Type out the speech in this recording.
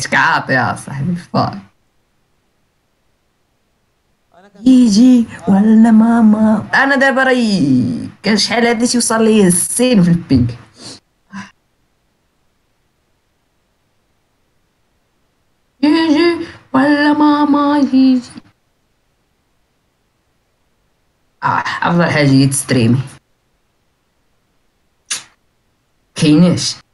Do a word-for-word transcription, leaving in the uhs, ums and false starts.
عشتك عاطي يا صاحبي فاك. انا كان يجي اه ولا ماما انا دابا راهي كان شحال هادي توصل لي السين في البيك. يجي ولا ماما يجي. اه افضل حاجه هي تستريمي. كايناش.